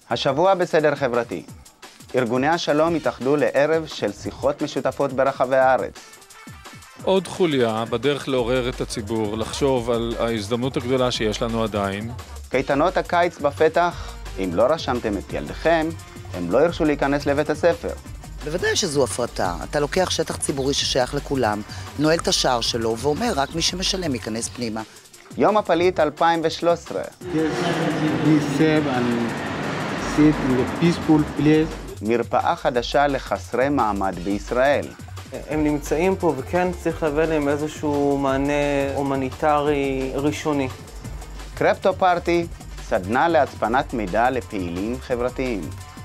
השבוע בסדר חברתי. ארגוני השלום התאחדו לערב של שיחות משותפות ברחבי הארץ. עוד חוליה בדרך לעורר את הציבור, לחשוב על ההזדמנות הגדולה שיש לנו עדיין. קייטנות הקיץ בפתח, אם לא רשמתם את ילדיכם, הם לא ירשו להיכנס לבית הספר. בוודאי שזו הפרטה. אתה לוקח שטח ציבורי ששייך לכולם, נועל את השער שלו ואומר רק מי שמשלם ייכנס פנימה. יום הפליט 2013. מרפאה חדשה לחסרי מעמד בישראל. הם נמצאים פה וכן צריך להביא להם איזשהו מענה הומניטרי ראשוני. קריפטו פארטי, סדנה להצפנת מידע לפעילים חברתיים.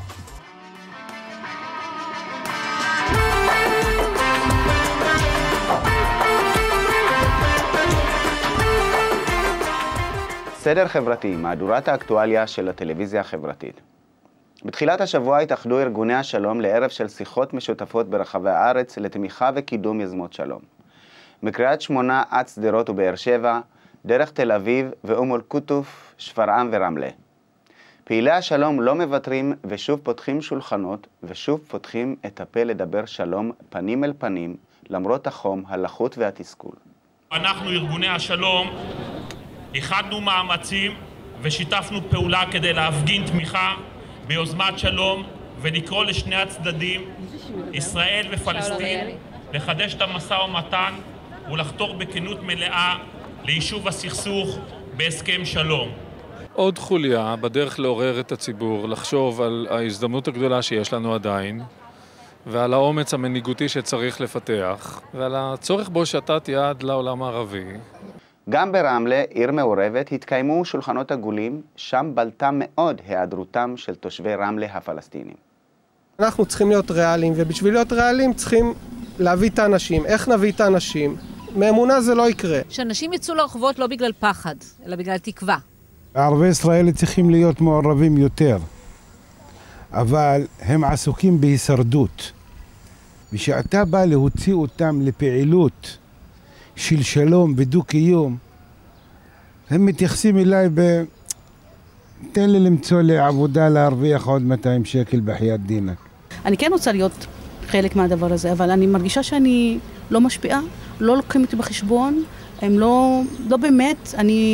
סדר חברתי, מהדורת האקטואליה של הטלוויזיה החברתית. בתחילת השבוע התאחדו ארגוני השלום לערב של שיחות משותפות ברחבי הארץ לתמיכה וקידום יוזמות שלום. מקריית שמונה עד שדרות ובאר שבע, דרך תל אביב ואום אל-קוטוף, שפרעם ורמלה. פעילי השלום לא מוותרים ושוב פותחים שולחנות ושוב פותחים את הפה לדבר שלום פנים אל פנים, למרות החום, הלחות והתסכול. אנחנו ארגוני השלום איחדנו מאמצים ושיתפנו פעולה כדי להפגין תמיכה ביוזמת שלום ולקרוא לשני הצדדים, ישראל ופלסטין, לחדש את המשא ומתן ולחתור בכנות מלאה ליישוב הסכסוך בהסכם שלום. עוד חוליה בדרך לעורר את הציבור, לחשוב על ההזדמנות הגדולה שיש לנו עדיין, ועל האומץ המנהיגותי שצריך לפתח, ועל הצורך בהושטת יד לעולם הערבי. גם ברמלה, עיר מעורבת, התקיימו שולחנות עגולים, שם בלטה מאוד היעדרותם של תושבי רמלה הפלסטינים. אנחנו צריכים להיות ריאליים, ובשביל להיות ריאליים צריכים להביא את האנשים. איך נביא את האנשים? מאמונה זה לא יקרה. שאנשים יצאו לרחובות לא בגלל פחד, אלא בגלל תקווה. ערבי ישראל צריכים להיות מעורבים יותר, אבל הם עסוקים בהישרדות. ושאתה בא להוציא אותם לפעילות של שלום ודו-קיום, הם מתייחסים אליי תן לי למצוא לי עבודה להרוויח עוד 200 שקל בחייאת דינק. אני כן רוצה להיות חלק מהדבר הזה, אבל אני מרגישה שאני לא משפיעה, לא לוקחים אותי בחשבון, הם לא באמת,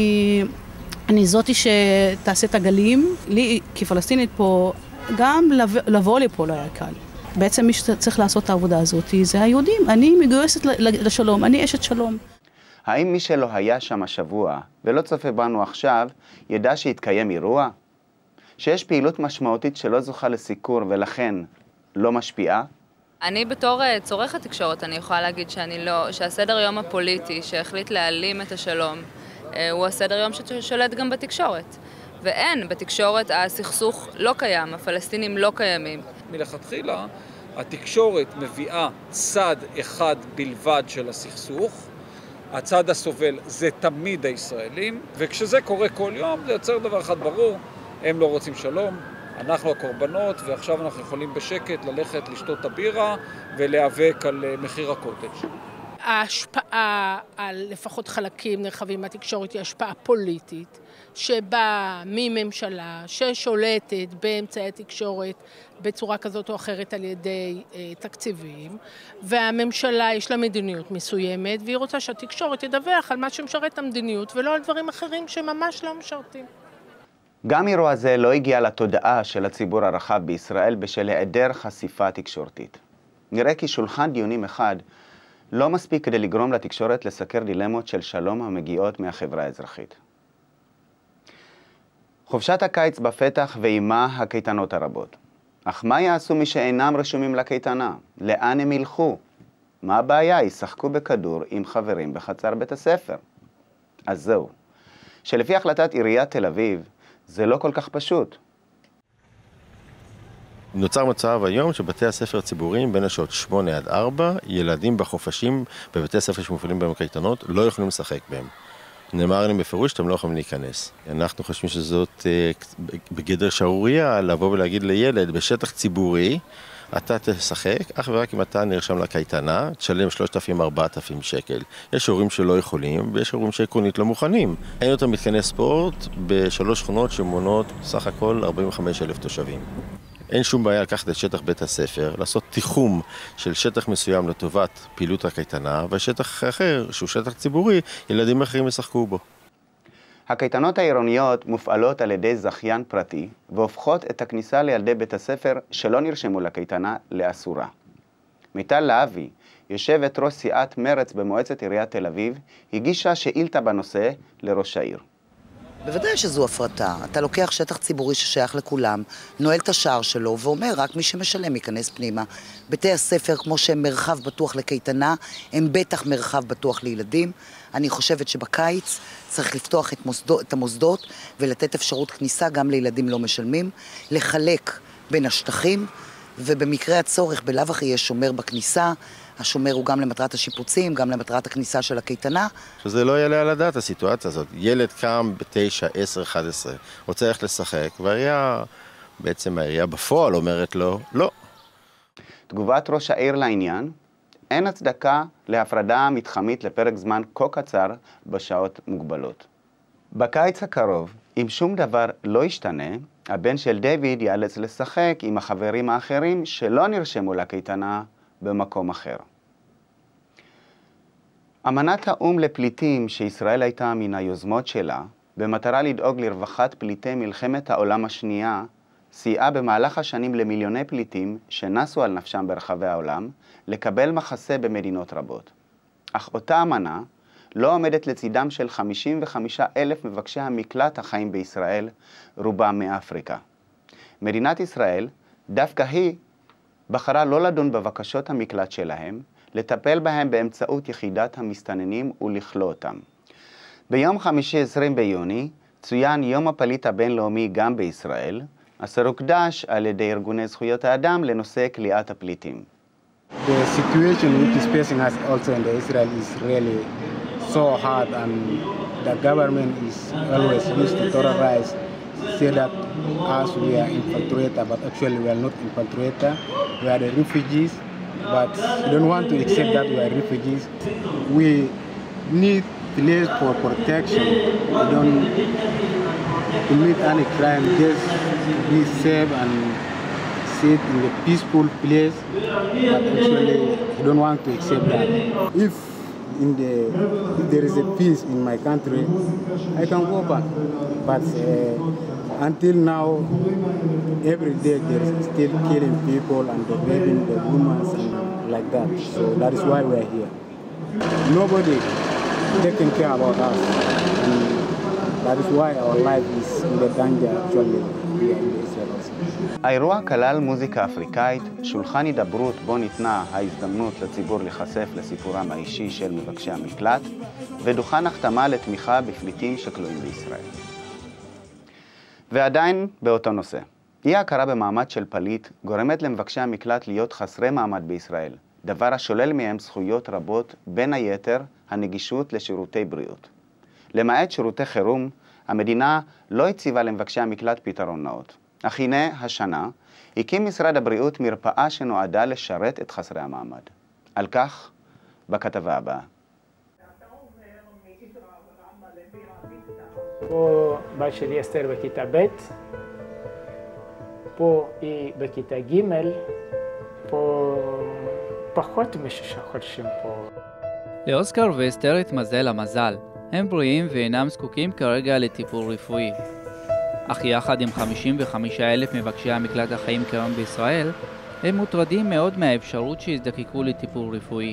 אני זאתי שתעשה את הגלים. לי כפלסטינית פה, גם לבוא לפה לא היה קל. בעצם מי שצריך לעשות את העבודה הזאת זה היהודים. אני מגויסת לשלום, אני אשת שלום. האם מי שלא היה שם השבוע ולא צופה בנו עכשיו, ידע שהתקיים אירוע? שיש פעילות משמעותית שלא זוכה לסיקור ולכן לא משפיעה? אני בתור צורכת תקשורת, אני יכולה להגיד שהסדר יום הפוליטי שהחליט להעלים את השלום, הוא הסדר יום ששולט גם בתקשורת. ואין, בתקשורת הסכסוך לא קיים, הפלסטינים לא קיימים. מלכתחילה, התקשורת מביאה צד אחד בלבד של הסכסוך, הצד הסובל זה תמיד הישראלים, וכשזה קורה כל יום זה יוצר דבר אחד ברור, הם לא רוצים שלום, אנחנו הקורבנות, ועכשיו אנחנו יכולים בשקט ללכת לשתות את הבירה ולהיאבק על מחיר הקוטג'. ההשפעה על לפחות חלקים נרחבים מהתקשורת היא השפעה פוליטית, שבאה מממשלה ששולטת באמצעי התקשורת בצורה כזאת או אחרת על ידי תקציבים, והממשלה יש לה מדיניות מסוימת, והיא רוצה שהתקשורת ידווח על מה שמשרת את המדיניות ולא על דברים אחרים שממש לא משרתים. גם אירוע זה לא הגיע לתודעה של הציבור הרחב בישראל בשל היעדר חשיפה תקשורתית. נראה כי שולחן דיונים אחד לא מספיק כדי לגרום לתקשורת לסקר דילמות של שלום המגיעות מהחברה האזרחית. חופשת הקיץ בפתח ועימה הקייטנות הרבות. אך מה יעשו מי שאינם רשומים לקייטנה? לאן הם ילכו? מה הבעיה? ישחקו בכדור עם חברים בחצר בית הספר. אז זהו, שלפי החלטת עיריית תל אביב, זה לא כל כך פשוט. נוצר מצב היום שבתי הספר הציבוריים בין השעות 8 עד 4, ילדים בחופשים בבתי הספר שמופעלים בהם קייטנות לא יכולים לשחק בהם. נאמר להם בפירוש שאתם לא יכולים להיכנס. אנחנו חושבים שזאת בגדר שערוריה לבוא ולהגיד לילד בשטח ציבורי, אתה תשחק, אך ורק אם אתה נרשם לקייטנה, תשלם 3,000-4,000 שקל. יש הורים שלא יכולים, ויש הורים שעקרונית לא מוכנים. אין יותר מתקני ספורט בשלוש שכונות שמונות סך הכל 45,000 תושבים. אין שום בעיה לקחת את שטח בית הספר, לעשות תיחום של שטח מסוים לטובת פעילות הקייטנה, ושטח אחר, שהוא שטח ציבורי, ילדים אחרים ישחקו בו. הקייטנות העירוניות מופעלות על ידי זכיין פרטי, והופכות את הכניסה לילדי בית הספר שלא נרשמו לקייטנה לאסורה. מיטל להבי, יושבת ראש סיעת מרץ במועצת עיריית תל אביב, הגישה שאילתה בנושא לראש העיר. בוודאי שזו הפרטה. אתה לוקח שטח ציבורי ששייך לכולם, נועל את השער שלו ואומר רק מי שמשלם ייכנס פנימה. בתי הספר, כמו שהם מרחב בטוח לקייטנה, הם בטח מרחב בטוח לילדים. אני חושבת שבקיץ צריך לפתוח את המוסדות ולתת אפשרות כניסה גם לילדים לא משלמים, לחלק בין השטחים, ובמקרה הצורך בלאו הכי יש שומר בכניסה. השומר הוא גם למטרת השיפוצים, גם למטרת הכניסה של הקייטנה. שזה לא יעלה על הדעת הסיטואציה הזאת. ילד קם ב-9, 10, 11, רוצה ללכת לשחק, והעירייה בפועל אומרת לו, לא. תגובת ראש העיר לעניין, אין הצדקה להפרדה מתחמית לפרק זמן כה קצר בשעות מוגבלות. בקיץ הקרוב, אם שום דבר לא ישתנה, הבן של דיוויד ייאלץ לשחק עם החברים האחרים שלא נרשמו לקייטנה במקום אחר. אמנת האו"ם לפליטים שישראל הייתה מן היוזמות שלה, במטרה לדאוג לרווחת פליטי מלחמת העולם השנייה, סייעה במהלך השנים למיליוני פליטים שנסו על נפשם ברחבי העולם לקבל מחסה במדינות רבות. אך אותה אמנה לא עומדת לצידם של 55,000 מבקשי המקלט החיים בישראל, רובם מאפריקה. מדינת ישראל, דווקא היא, בחרה לא לדון בבקשות המקלט שלהם, לטפל בהם באמצעות יחידת המסתננים ולכלוא אותם. ביום חמישי 20 ביוני צוין יום הפליט הבינלאומי גם בישראל, אשר הוקדש על ידי ארגוני זכויות האדם לנושא כליאת הפליטים. The situation which is facing us also in Israel is really so hard, and the government is always used to terrorize, say that us we are infiltrator, but actually we are not infiltrator. We are the refugees, but we don't want to accept that we are refugees. We need place for protection. We don't commit any crime, just be safe and sit in a peaceful place, but actually we don't want to accept that. If there is a peace in my country, I can go back. But until now, every day there is still killing people and raping the women and like that. So that is why we are here. Nobody taking care about us. And that is why our life is in the danger actually here in Israel also. האירוע כלל מוזיקה אפריקאית, שולחן הידברות בו ניתנה ההזדמנות לציבור להיחשף לסיפורם האישי של מבקשי המקלט, ודוכן החתמה לתמיכה בפליטים שכלואים בישראל. ועדיין באותו נושא. אי ההכרה במעמד של פליט גורמת למבקשי המקלט להיות חסרי מעמד בישראל, דבר השולל מהם זכויות רבות, בין היתר הנגישות לשירותי בריאות. למעט שירותי חירום, המדינה לא הציבה למבקשי המקלט פתרון נאות. אך הנה השנה הקים משרד הבריאות מרפאה שנועדה לשרת את חסרי המעמד. על כך בכתבה הבאה. פה בת שלי אסתר בכיתה ב', פה היא בכיתה ג', פה פחות מ6 חודשים פה. לאוסקר ואסתר התמזל המזל. הם בריאים ואינם זקוקים כרגע לטיפול רפואי. אך יחד עם 55,000 מבקשי המקלט החיים כיום בישראל, הם מוטרדים מאוד מהאפשרות שיזדקקו לטיפול רפואי.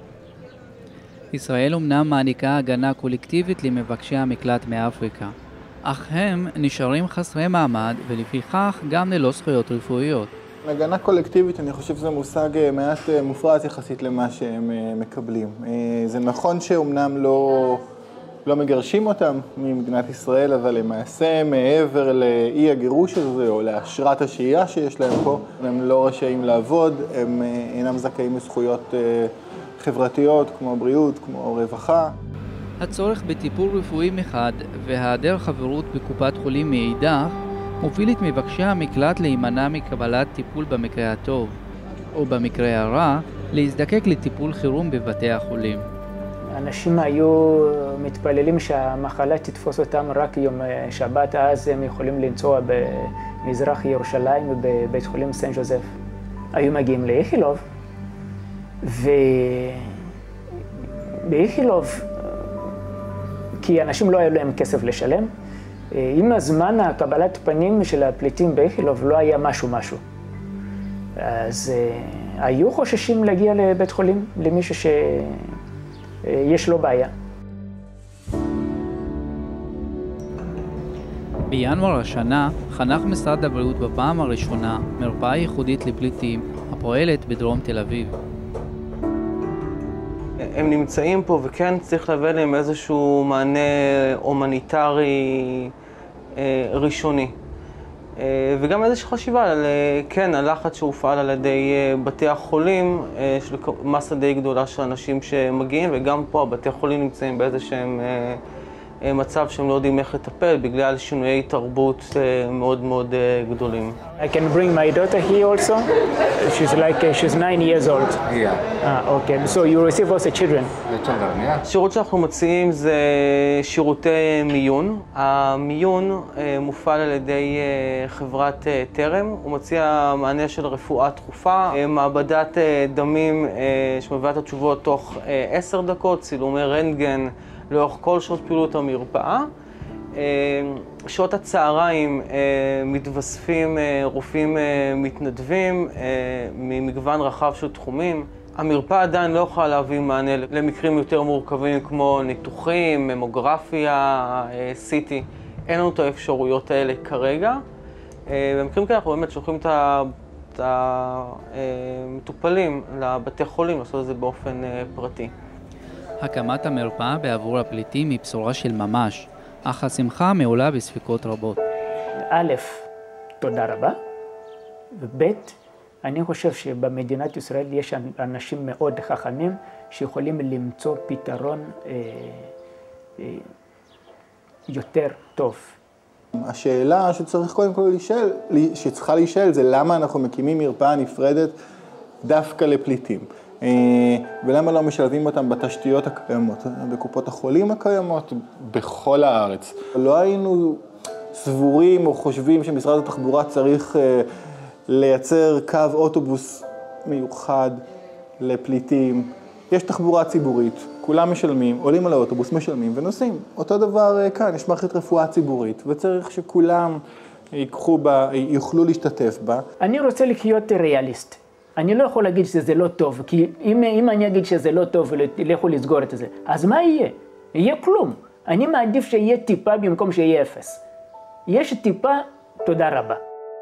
ישראל אומנם מעניקה הגנה קולקטיבית למבקשי המקלט מאפריקה, אך הם נשארים חסרי מעמד ולפיכך גם ללא זכויות רפואיות. הגנה קולקטיבית, אני חושב שזה מושג מעט מופרז יחסית למה שהם מקבלים. זה נכון שאומנם לא מגרשים אותם ממדינת ישראל, אבל למעשה מעבר לאי הגירוש הזה או לאשרת השהייה שיש להם פה, הם לא רשאים לעבוד, הם אינם זכאים לזכויות חברתיות כמו בריאות, כמו רווחה. הצורך בטיפול רפואי מחד והיעדר חברות בקופת חולים מאידך מוביל את מבקשי המקלט להימנע מקבלת טיפול במקרה הטוב. או במקרה הרע, להזדקק לטיפול חירום בבתי החולים. אנשים היו מתפללים שהמחלה תתפוס אותם רק יום שבת, אז הם יכולים לנסוע במזרח ירושלים בבית חולים סן ז'וזף. היו מגיעים לאיכילוב, ובאיכילוב, כי אנשים לא היה להם כסף לשלם, עם הזמן הקבלת פנים של הפליטים באיכילוב לא היה משהו. אז היו חוששים להגיע לבית חולים למישהו שיש לו בעיה. בינואר השנה חנך משרד הבריאות בפעם הראשונה מרפאה ייחודית לפליטים הפועלת בדרום תל אביב. הם נמצאים פה וכן צריך להביא להם איזשהו מענה הומניטרי ראשוני. וגם איזושהי חשיבה על, כן, הלחץ שהופעל על ידי בתי החולים, יש מסה די גדולה של אנשים שמגיעים, וגם פה הבתי החולים נמצאים באיזשהם מצב שהם לא יודעים איך לטפל, בגלל שינויי תרבות מאוד מאוד גדולים. I can bring my daughter here also. She's 9 years old. Yeah. Okay. So you receive also children. The children, yeah. השירות שאנחנו מציעים זה שירותי מיון. המיון מופעל על ידי חברת טרם. הוא מציע מענה של רפואה דחופה, מעבדת דמים שמביאה את התשובות תוך 10 דקות, צילומי רנטגן לאורך כל שעות פעילות המרפאה. שעות הצהריים מתווספים רופאים מתנדבים ממגוון רחב של תחומים. המרפאה עדיין לא יכולה להביא מענה למקרים יותר מורכבים כמו ניתוחים, ממוגרפיה, CT. אין לנו את האפשרויות האלה כרגע. במקרים כאלה אנחנו באמת שולחים את המטופלים לבתי חולים לעשות את זה באופן פרטי. הקמת המרפאה בעבור הפליטים היא בשורה של ממש, אך השמחה מעולה בספקות רבות. א', תודה רבה, וב', אני חושב שבמדינת ישראל יש אנשים מאוד חכמים שיכולים למצוא פתרון יותר טוב. השאלה שצריך קודם כל שצריכה להישאל זה למה אנחנו מקימים מרפאה נפרדת דווקא לפליטים. ולמה לא משלבים אותם בתשתיות הקיימות, בקופות החולים הקיימות, בכל הארץ. לא היינו סבורים או חושבים שמשרד התחבורה צריך לייצר קו אוטובוס מיוחד לפליטים. יש תחבורה ציבורית, כולם משלמים, עולים על האוטובוס, משלמים ונוסעים. אותו דבר כאן, יש מערכת רפואה ציבורית, וצריך שכולם יוכלו להשתתף בה. אני רוצה להיות ריאליסט. אני לא יכול להגיד שזה לא טוב, כי אם אני אגיד שזה לא טוב ולכו לסגור את זה, אז מה יהיה? יהיה כלום. אני מעדיף שיהיה טיפה במקום שיהיה אפס. יש טיפה, תודה רבה.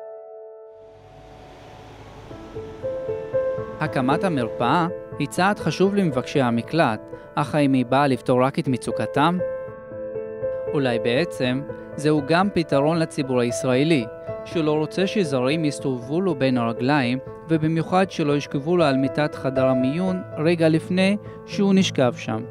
הקמת המרפאה היא צעד חשוב למבקשי המקלט, אך האם היא באה לפתור רק את מצוקתם? אולי בעצם זהו גם פתרון לציבור הישראלי, שלא רוצה שזרים יסתובבו לו בין הרגליים, ובמיוחד שלא ישכבו לו על מיטת חדר המיון רגע לפני שהוא נשכב שם.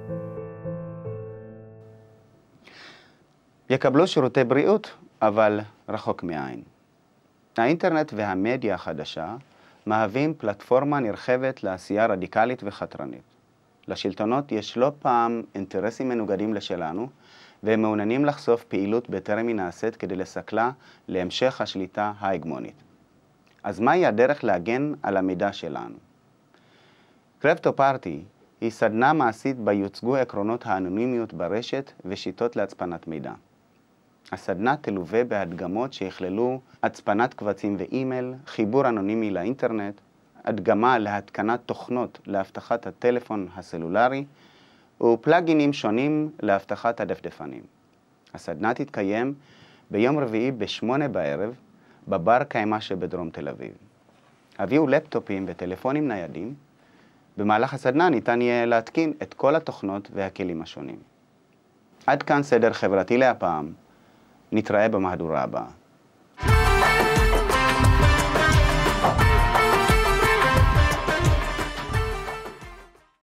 יקבלו שירותי בריאות, אבל רחוק מעין. האינטרנט והמדיה החדשה מהווים פלטפורמה נרחבת לעשייה רדיקלית וחתרנית. לשלטונות יש לא פעם אינטרסים מנוגדים לשלנו, והם מעוניינים לחשוף פעילות בטרם היא נעשית כדי לסכלה להמשך השליטה ההגמונית. אז מהי הדרך להגן על המידע שלנו? קריפטופארטי היא סדנה מעשית בה יוצגו עקרונות האנונימיות ברשת ושיטות להצפנת מידע. הסדנה תלווה בהדגמות שיכללו הצפנת קבצים ואימייל, חיבור אנונימי לאינטרנט, הדגמה להתקנת תוכנות להבטחת הטלפון הסלולרי, ופלאגינים שונים להבטחת הדפדפנים. הסדנה תתקיים ביום רביעי ב-8 בערב, בבר קיימה שבדרום תל אביב. הביאו לפטופים וטלפונים ניידים. במהלך הסדנה ניתן יהיה להתקין את כל התוכנות והכלים השונים. עד כאן סדר חברתי להפעם. נתראה במהדורה הבאה.